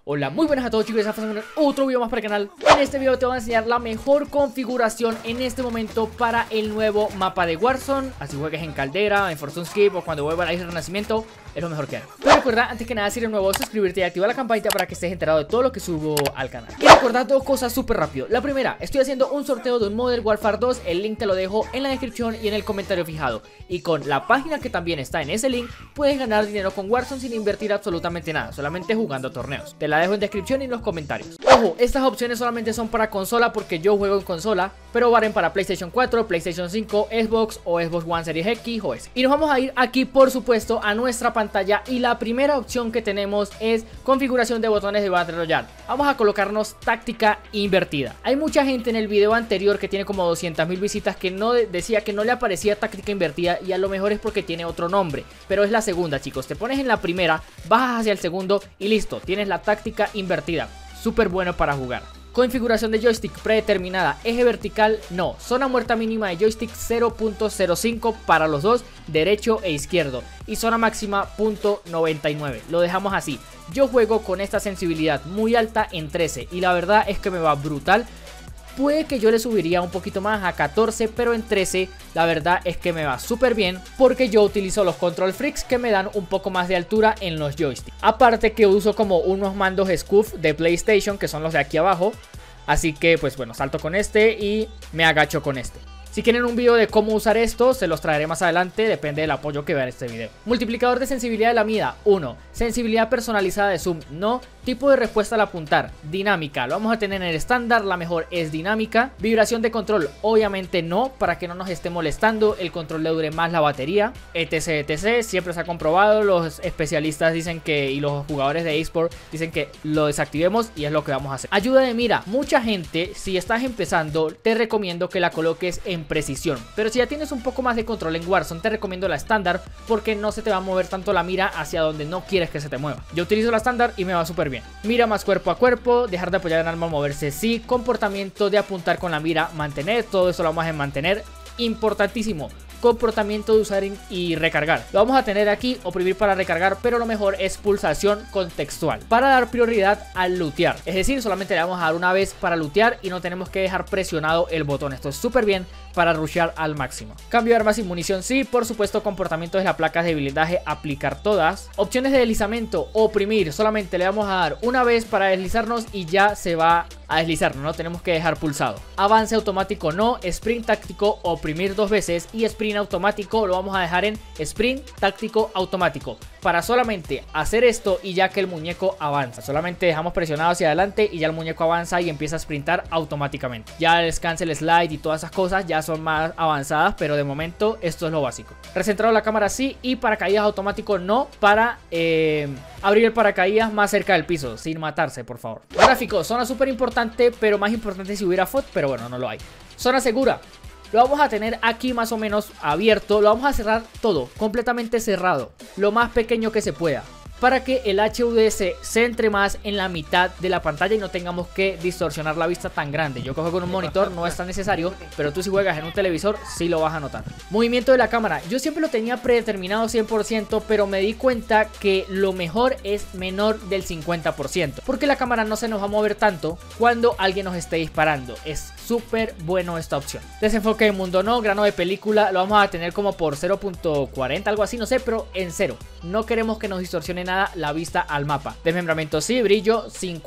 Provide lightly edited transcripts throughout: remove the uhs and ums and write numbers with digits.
Hola, muy buenas a todos chicos, estamos en otro video más para el canal. En este video te voy a enseñar la mejor configuración en este momento para el nuevo mapa de Warzone. Así juegues en Caldera, en Fortune Skip o cuando vuelva a la Isla Renacimiento, es lo mejor que hay. Pero recuerda, antes que nada, si eres nuevo, suscribirte y activar la campanita para que estés enterado de todo lo que subo al canal. Y recordad dos cosas súper rápido. La primera, estoy haciendo un sorteo de un Modern Warfare 2, el link te lo dejo en la descripción y en el comentario fijado. Y con la página que también está en ese link, puedes ganar dinero con Warzone sin invertir absolutamente nada, solamente jugando torneos. Te la dejo en descripción y en los comentarios. Ojo, estas opciones solamente son para consola porque yo juego en consola, pero valen para PlayStation 4, PlayStation 5, Xbox o Xbox One Series X o S. Y nos vamos a ir aquí, por supuesto, a nuestra pantalla y la primera opción que tenemos es configuración de botones de Battle Royale. Vamos a colocarnos táctica invertida. Hay mucha gente en el video anterior que tiene como 200.000 visitas que no decía que no le aparecía táctica invertida, y a lo mejor es porque tiene otro nombre, pero es la segunda, chicos. Te pones en la primera, bajas hacia el segundo y listo, tienes la táctica invertida. Súper bueno para jugar. Configuración de joystick predeterminada, eje vertical no, zona muerta mínima de joystick 0.05 para los dos, derecho e izquierdo, y zona máxima .99, lo dejamos así. Yo juego con esta sensibilidad muy alta en 13 y la verdad es que me va brutal. Puede que yo le subiría un poquito más a 14, pero en 13 la verdad es que me va súper bien porque yo utilizo los Control Freaks que me dan un poco más de altura en los joysticks. Aparte que uso como unos mandos Scoof de PlayStation que son los de aquí abajo, así que pues bueno, salto con este y me agacho con este. Si quieren un video de cómo usar esto, se los traeré más adelante, depende del apoyo que vean este video. Multiplicador de sensibilidad de la mira, 1. Sensibilidad personalizada de zoom, no. Tipo de respuesta al apuntar, dinámica, lo vamos a tener en el estándar, la mejor es dinámica. Vibración de control, obviamente no, para que no nos esté molestando, el control le dure más la batería, etc, etc, siempre se ha comprobado, los especialistas dicen que, y los jugadores de eSport dicen que lo desactivemos y es lo que vamos a hacer. Ayuda de mira, mucha gente, si estás empezando, te recomiendo que la coloques en precisión, pero si ya tienes un poco más de control en Warzone, te recomiendo la estándar porque no se te va a mover tanto la mira hacia donde no quieres que se te mueva. Yo utilizo la estándar y me va súper bien. Mira más cuerpo a cuerpo, dejar de apoyar el arma al moverse sí, comportamiento de apuntar con la mira, mantener, todo eso lo vamos a mantener, importantísimo. Comportamiento de usar y recargar, lo vamos a tener aquí, oprimir para recargar, pero lo mejor es pulsación contextual para dar prioridad al lootear, es decir, solamente le vamos a dar una vez para lootear y no tenemos que dejar presionado el botón. Esto es súper bien para rushear al máximo. Cambio de armas y munición sí, por supuesto. Comportamiento de las placas de blindaje, aplicar todas. Opciones de deslizamiento, oprimir, solamente le vamos a dar una vez para deslizarnos y ya se va a deslizar, no tenemos que dejar pulsado. Avance automático no, sprint táctico, oprimir dos veces, y sprint automático lo vamos a dejar en sprint táctico automático, para solamente hacer esto y ya que el muñeco avanza, solamente dejamos presionado hacia adelante y ya el muñeco avanza y empieza a sprintar automáticamente. Ya el cancel slide y todas esas cosas ya son más avanzadas, pero de momento esto es lo básico. Recentrado la cámara sí, y paracaídas automático no, para abrir el paracaídas más cerca del piso, sin matarse, por favor. Gráfico, zona súper importante, pero más importante si hubiera FOD, pero bueno, no lo hay. Zona segura, lo vamos a tener aquí más o menos abierto, lo vamos a cerrar todo, completamente cerrado, lo más pequeño que se pueda, para que el HUD se centre más en la mitad de la pantalla y no tengamos que distorsionar la vista tan grande. Yo cojo con un monitor, no es tan necesario, pero tú si juegas en un televisor sí lo vas a notar. Movimiento de la cámara, yo siempre lo tenía predeterminado 100%, pero me di cuenta que lo mejor es menor del 50%, porque la cámara no se nos va a mover tanto cuando alguien nos esté disparando. Es súper bueno esta opción. Desenfoque de mundo no, grano de película lo vamos a tener como por 0.40, algo así, no sé, pero en 0. No queremos que nos distorsione nada la vista al mapa. Desmembramiento sí, brillo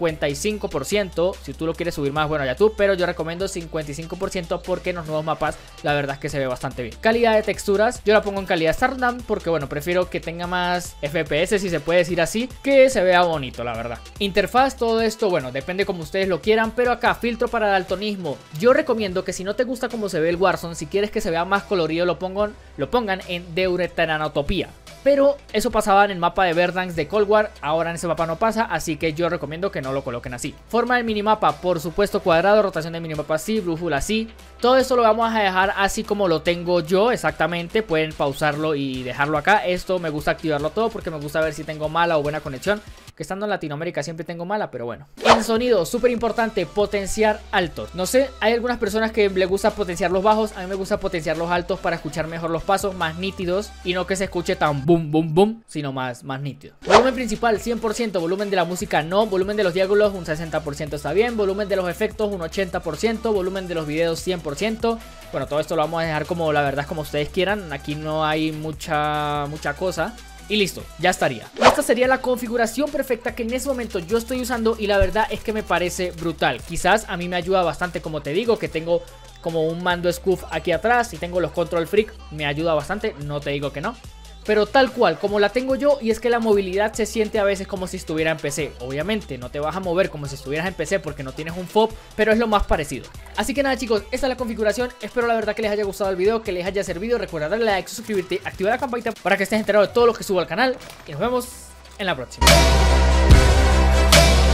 55%. Si tú lo quieres subir más, bueno, ya tú, pero yo recomiendo 55% porque en los nuevos mapas la verdad es que se ve bastante bien. Calidad de texturas, yo la pongo en calidad Stardom porque bueno, prefiero que tenga más FPS, si se puede decir así, que se vea bonito, la verdad. Interfaz, todo esto, bueno, depende como ustedes lo quieran, pero acá filtro para daltonismo. Yo recomiendo que si no te gusta cómo se ve el Warzone, si quieres que se vea más colorido, lo pongan en Deuteranotopía. Pero eso pasaba en el mapa de Verdansk de Cold War, ahora en ese mapa no pasa, así que yo recomiendo que no lo coloquen así. Forma del minimapa, por supuesto cuadrado, rotación del minimapa sí, brújula sí. Todo esto lo vamos a dejar así como lo tengo yo, exactamente, pueden pausarlo y dejarlo acá. Esto me gusta activarlo todo porque me gusta ver si tengo mala o buena conexión. que estando en Latinoamérica siempre tengo mala, pero bueno. En sonido, súper importante, potenciar altos. No sé, hay algunas personas que les gusta potenciar los bajos, a mí me gusta potenciar los altos para escuchar mejor los pasos, más nítidos, y no que se escuche tan boom, boom, boom, sino más nítido. Volumen principal, 100%, volumen de la música no, volumen de los diálogos, un 60% está bien, volumen de los efectos, un 80%, volumen de los videos, 100%. Bueno, todo esto lo vamos a dejar como, la verdad, como ustedes quieran, aquí no hay mucha cosa. Y listo, ya estaría. Esta sería la configuración perfecta que en ese momento yo estoy usando y la verdad es que me parece brutal. Quizás a mí me ayuda bastante, como te digo, que tengo como un mando Scoof aquí atrás y tengo los Control Freak, me ayuda bastante, no te digo que no. Pero tal cual, como la tengo yo, y es que la movilidad se siente a veces como si estuviera en PC. Obviamente no te vas a mover como si estuvieras en PC porque no tienes un FOB, pero es lo más parecido. Así que nada chicos, esta es la configuración. Espero la verdad que les haya gustado el video, que les haya servido. Recuerda darle like, suscribirte, activar la campanita para que estés enterado de todo lo que subo al canal. Y nos vemos en la próxima.